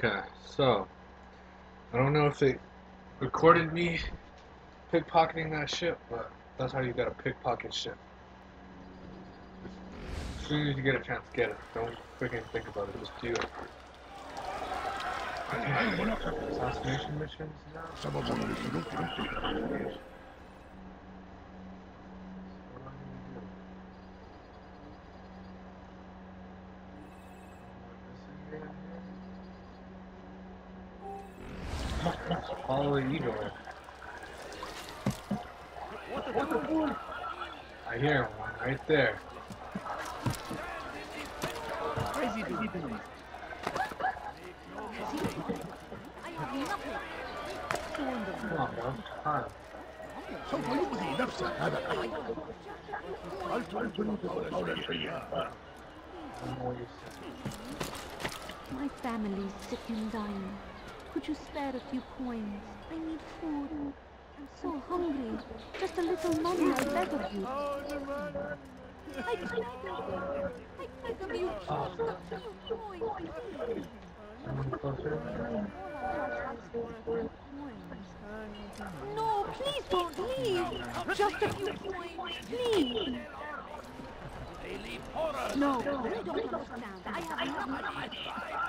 Okay, so I don't know if they recorded me pickpocketing that shit, but that's how you gotta pickpocket shit. As soon as you get a chance, get it. Don't freaking think about it. Just do it. Assassination missions now? Some of them are looking What do I need to do? Follow the eagle. I hear one right there. crazy doing. Come on, bro. Time. سوف يبدي نفسه هذا الأمر. هل تريد قول شيئا؟ My family's sick and dying. Could you spare a few coins? I need food. I'm so hungry. Just a little money, I beg of you. I beg of you, just a few coins. No, please don't leave. Just a few coins, please. No, you don't understand. I have enough money.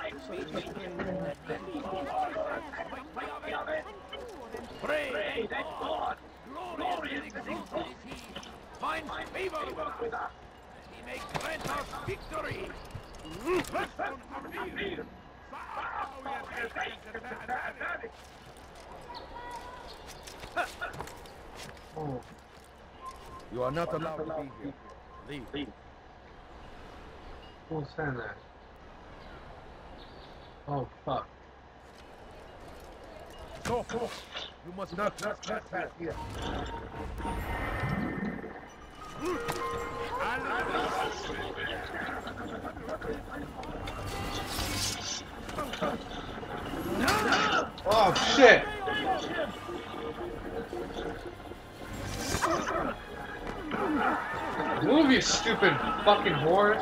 Pray God, glorious exaltation, find favor with us. He may grant us victory. Oh, You are not allowed to be here. Leave. who's saying that? Oh, fuck. No, you must not trespass here. Oh, shit! Move, you stupid fucking whores!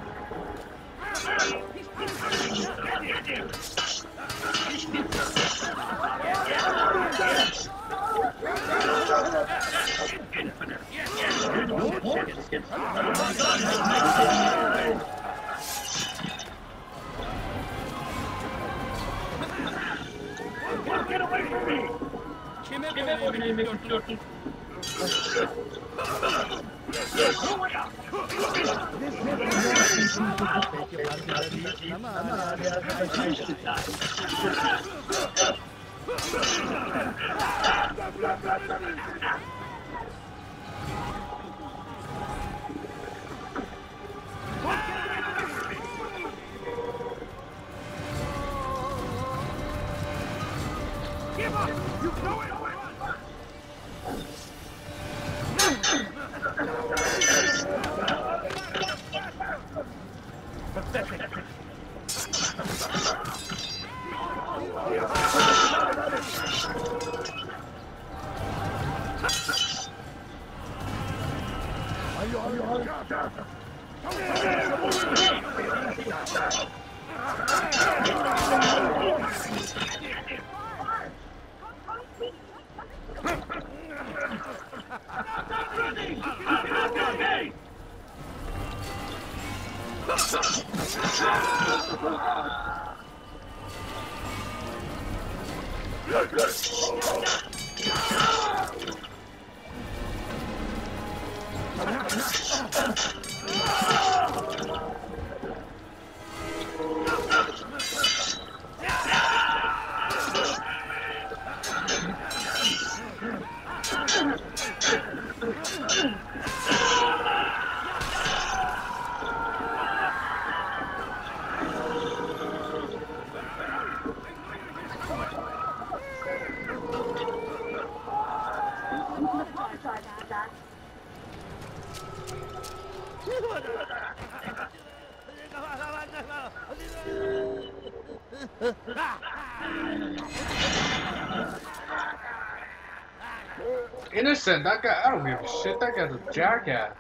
Get away from me! Give up! You know it! Pathetic! Innocent, that guy, I don't give a shit, that guy's a jackass.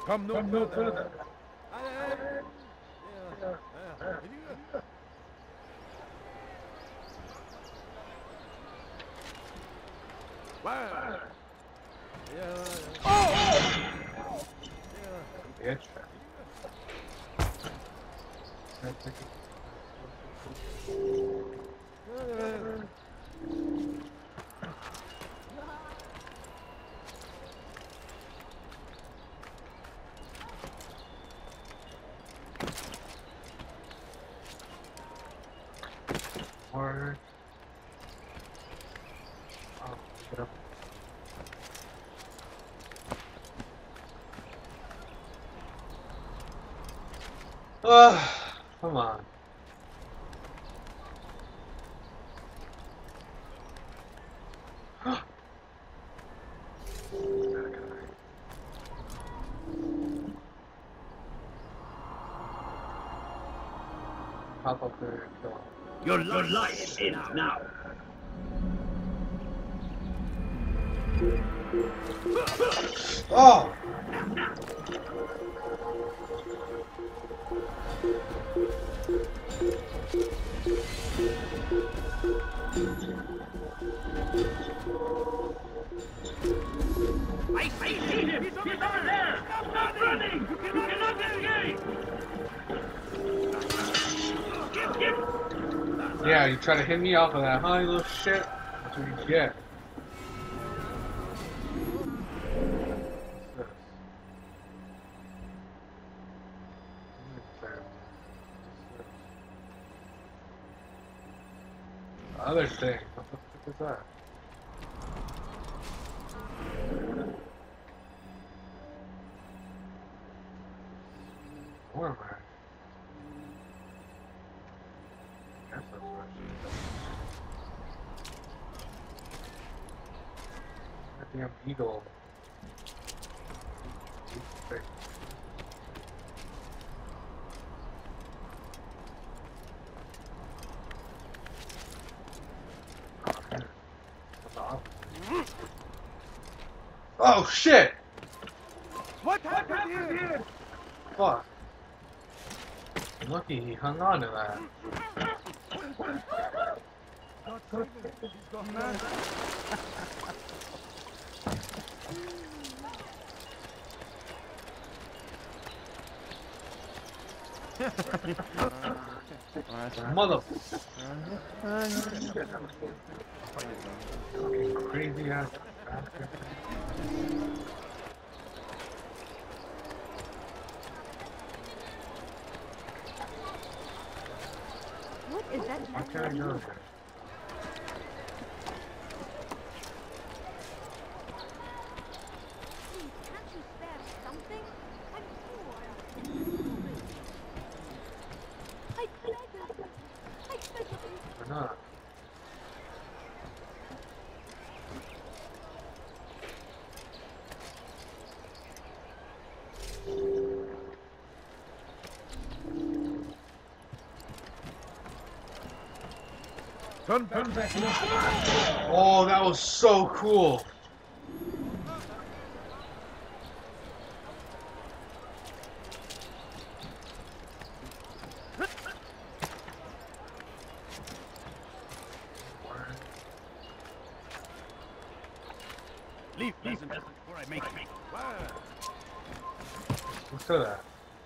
Come no further. The edge. Or oh, get up. Come on. Pop up there and kill him. Your life ends now. Oh! I see him! He's over there! Stop running! You cannot escape! Yeah, you try to hit me off of that, huh, you little shit? That's what you get. The other thing, what the fuck is that? Where am I? Guess that's where I should go. That damn eagle. Oh shit! What happened here? Fuck. Lucky he hung on to that. God save him. He's gone mad. Mother. Fucking crazy ass bastard. What is that? Why can't I go there? Can't you spare something? I'm poor. I beg you. I beg you. Or not? Turn back. Oh, that was so cool. Leave before I make it. Look at that.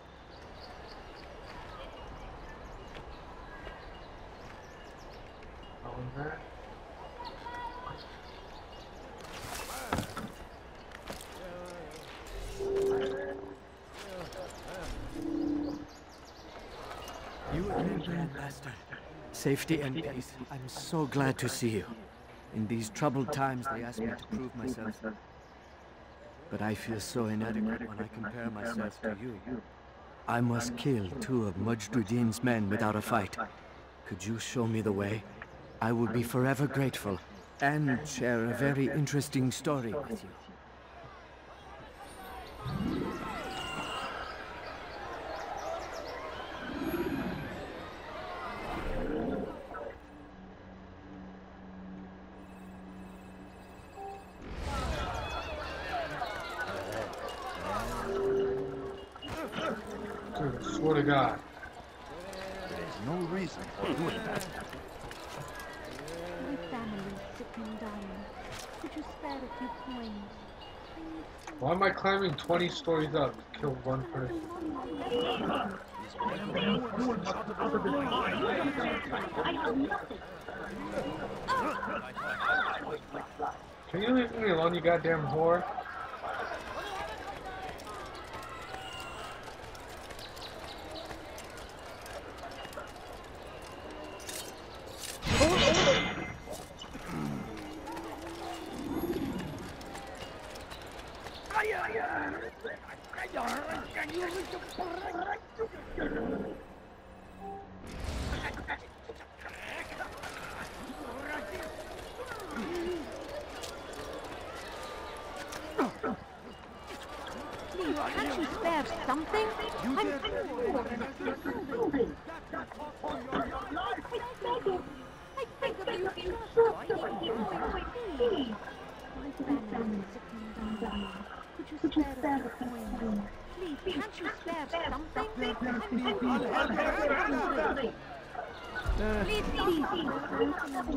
What was that? You again, Grandmaster. Safety and peace. I'm so glad to see you. In these troubled times, they asked me to prove myself. But I feel so inadequate when I compare myself to you. I must kill 2 of Mujduddin's men without a fight. Could you show me the way? I will be forever grateful, and share a very interesting story with you. swear to God. There's no reason for doing that. My family's sick and dying. Could you spare a few coins? I need food. Why am I climbing 20 stories up to kill one person? Can you leave me alone, you goddamn whore? Please, can't you spare something? I'm poor. I beg of you, just I need food. My family's sick and dying. Could you spare a few coins? Please, can't you spare something? I'm poor. Please.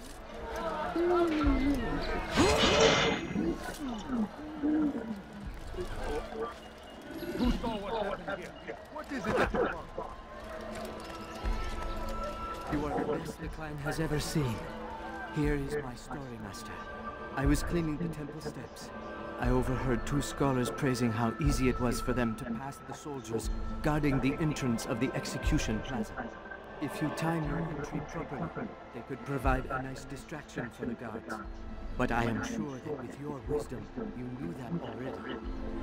Who saw what happened here? What is it that you want? You are the best the clan has ever seen. Here is my story, Master. I was cleaning the temple steps. I overheard two scholars praising how easy it was for them to pass the soldiers guarding the entrance of the execution plaza. If you time your entry properly, they could provide a nice distraction for the guards. But I am sure that with your wisdom, you knew that already.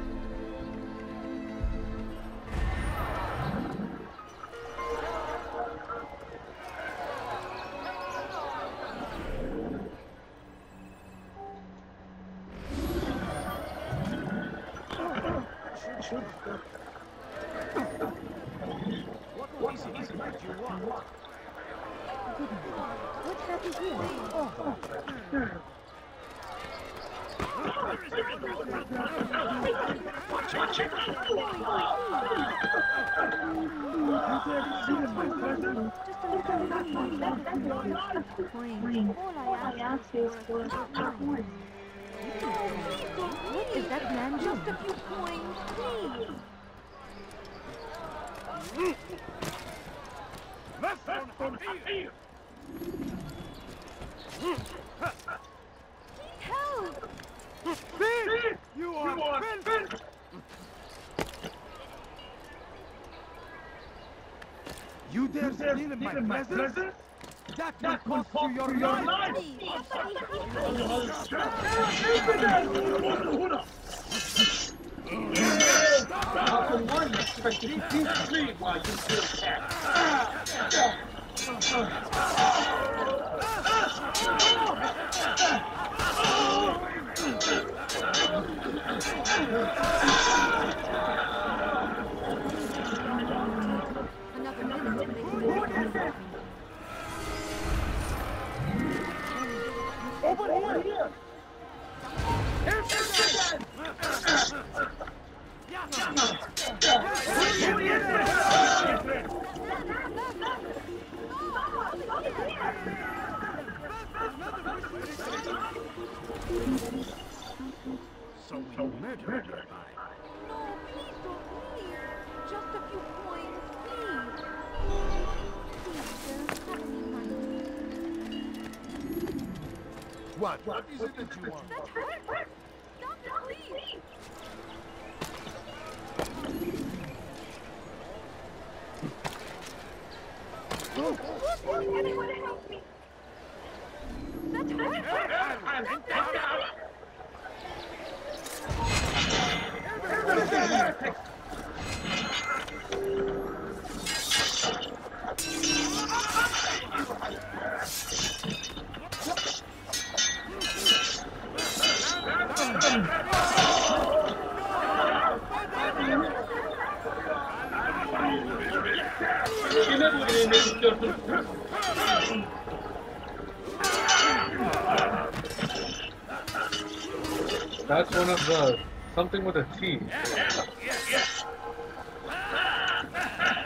What is it that you want? What happened here? All I ask is for a coin. What is that, man? Just a few coins, please. Left on here! Help! Thief! You are finished! You dare steal in my presence? That will cost you your life! Please, somebody How can one expect to keep me while you feel cat? Another minute to make Over here! So we murdered her. No, please don't leave. Just a few coins, please. Please, sir, have me money. What is it that you want? That's right. Stop it, please. Anyone help me? That's right. That's one of the something with a T.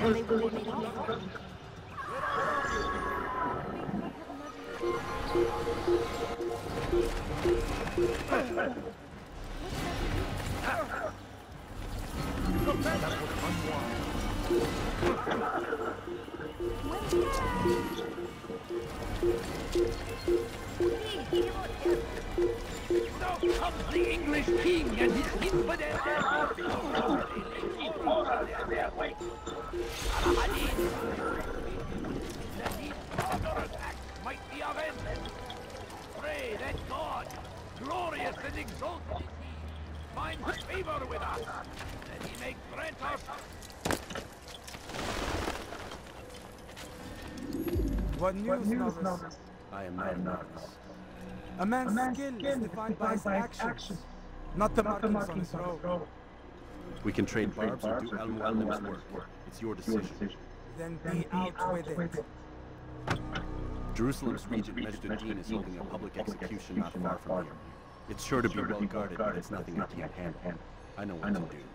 and they will be made off. Now comes the English king and his infidel. Let these counterattacks might be avenged. Pray that God, glorious and exalted is he, finds favor with us, that he may grant us. What news, novice? I am not a novice. A man's skill is defined by his actions, not the markings on his robe. We can trade barbs or do Al-Mualim's work. It's your decision. Then be out with it. Jerusalem's regent Majd-ud-Din is holding a public execution not far from here. It's sure to be well guarded, but it's nothing I can't handle. I know what to do.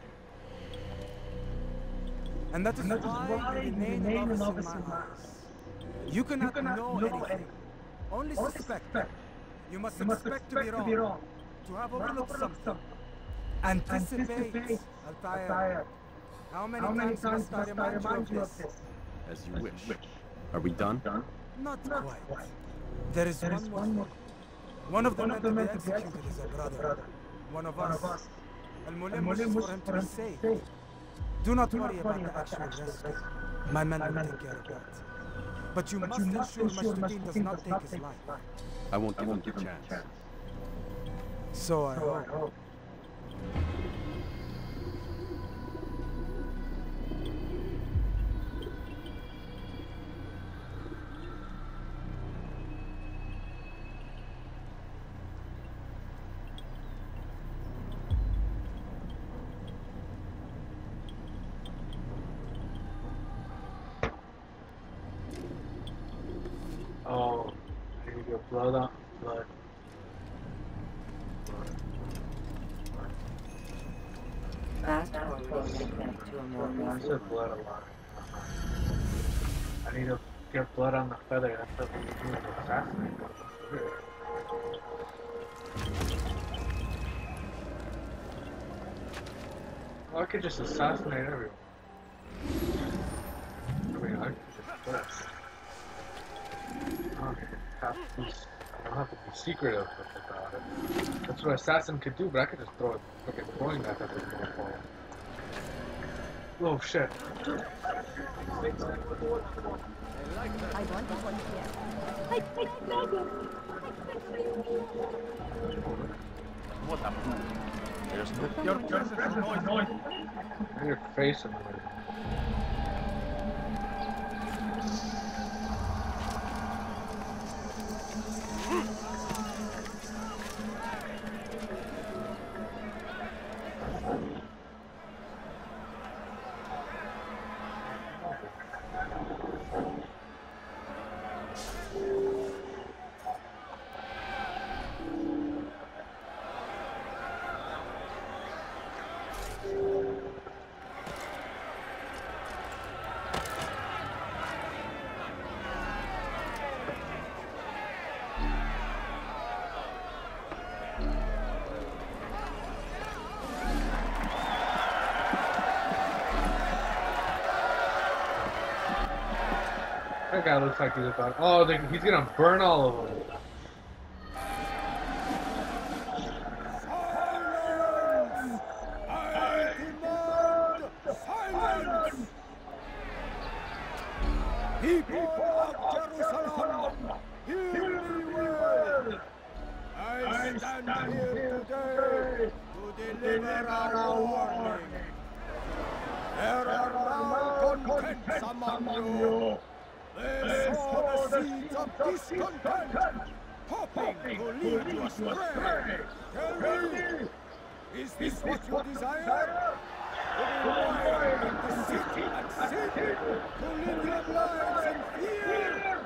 And that is why you remain novice in my eyes. You cannot know anything, only suspect. You must expect to be wrong, to have overlooked something. Anticipate, Altair. How many times must I remind you of this? As you wish. Are we done? Not quite. There is one more. One of the men to be executed is a brother. One of us. Al-Mulim wishes for him to be safe. Do not worry about the actual rescue. My men will take care of that. But you must ensure Majd-ud-Din does not take his life. I won't give him the chance. So I hope. Oh, I need to get blood up. Blood. Fast forward to a more I recent. said blood a lot. I need to get blood on the feather. That's what we do to assassinate. Well, I could just assassinate everyone. I mean, I could just press. I don't have to be secretive about it. That's what assassin could do, but I could just throw it, fucking throwing that at the motherfucker. Oh shit. I want one here. I beg you. What a fool. There's no... Your presence is noise. Your face in there. That guy looks like he's about. Oh, he's gonna burn all of them. Silence! I demand silence! People of Jerusalem, hear me well! I stand here today to deliver a warning. There are malcontents among you. They sow the seeds of discontent, hoping to lead you astray. Tell me, is this what you desire? To be wild and to sit and sin? To live your lives in fear?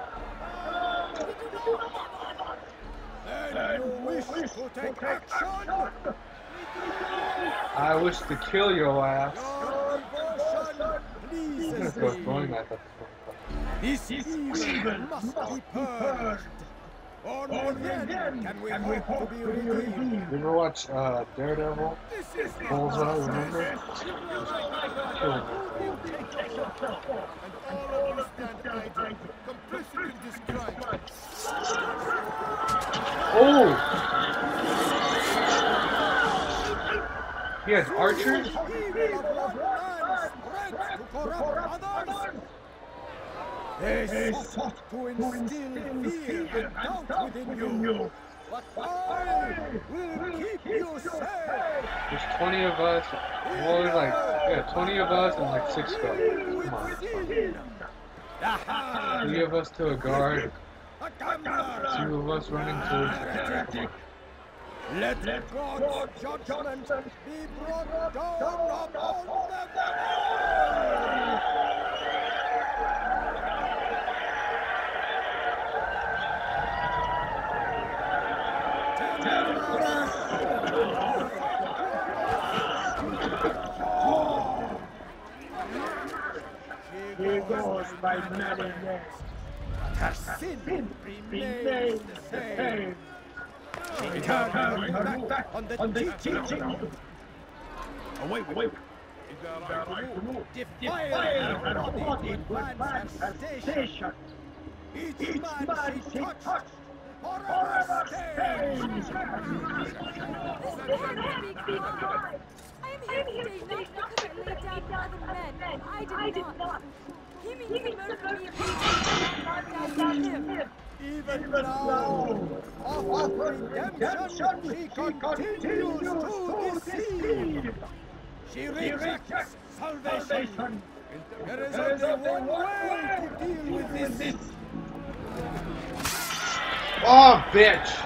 Then you wish to take action? I wish to kill your ass. Your devotion gonna throw a throwing knife at This evil must be purged. Only then can we hope to be redeemed. You ever watch Daredevil? This is Bullseye, remember? Oh! He has archers? They sought to instill fear and doubt within you. But I will keep you safe. There's 20 of us. Well, there's like, 20 of us and like 6 guards. Come on. 3 of us to a guard. 2 of us running towards you. Let God's judgment be brought down upon them. Here goes my marionette. Her sin remains the same. She turned her back on the teaching. Wait. Defile her body demands her station. Each man she touched forever stays. I am here today not because I laid down for other men. I did not. He means the murder me of him. Even now, of redemption, she continues to deceive. She rejects salvation. There is only one way to deal with this. Oh, bitch!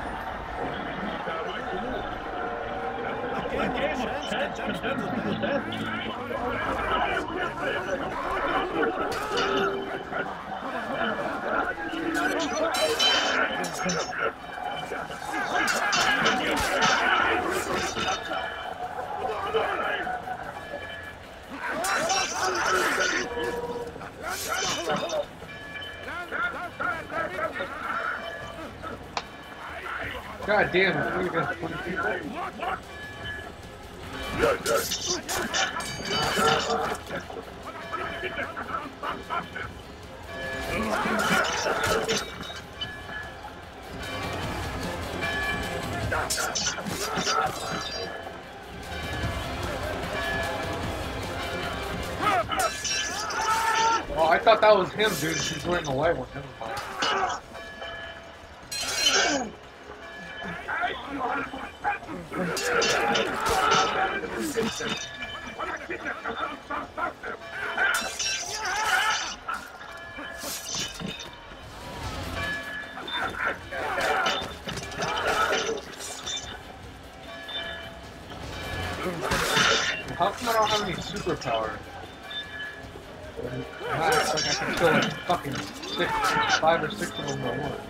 God damn it, we're gonna 20 people. Oh, I thought that was him, dude. He's wearing the white one. Never mind. How come I don't have any superpowers? It's like I can kill like fucking 5 or 6 of them at once.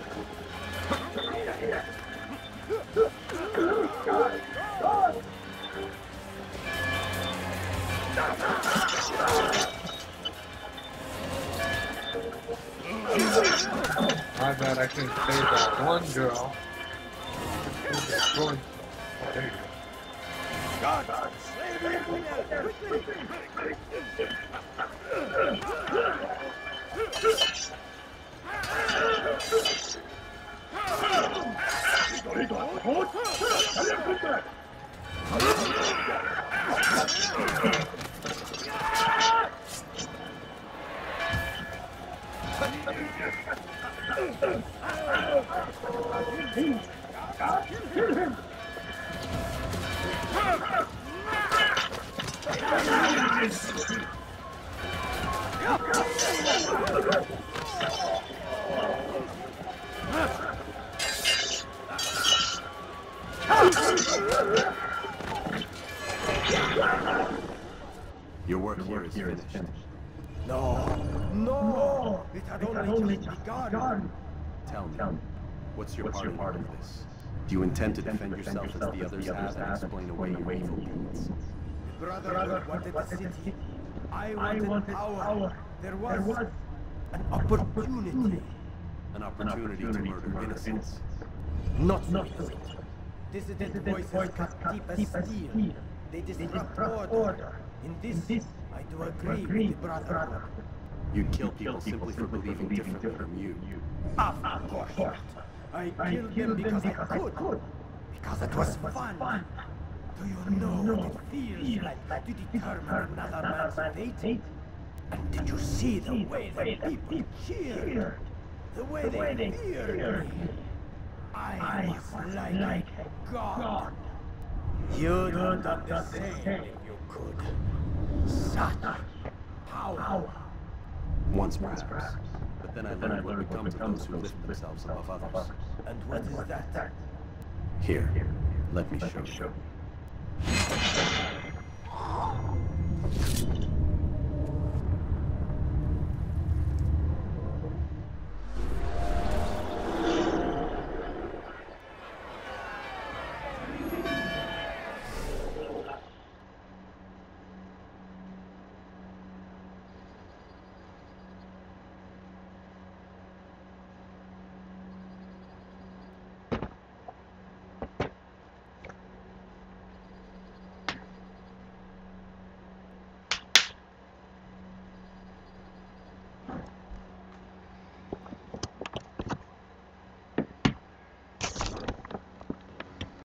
My bad, I couldn't save that one girl. Oh, there you go. God, slay the criminal, Your work here is finished. No, it had only just begun. Tell me, what's your part in this? Do you intend to defend yourself as the others have and explain away your evil deeds? Brotherhood wanted the city. I wanted power. There was an opportunity. An opportunity to murder innocents. Not so easy. Dissident voices cut deep as steel. They disrupt order. In this, I do agree with the Brotherhood. You kill people simply for believing differently from you. Of course not. I killed them because I could. Because it was fun. Do you know what it feels like to determine another man's fate? And did you see the way the people cheered? The way they feared me? I was like God. You'd have done the same if you could. Such power. Once perhaps. But then I learned what becomes of those who lift themselves above others. And what is that? Here, let me show you.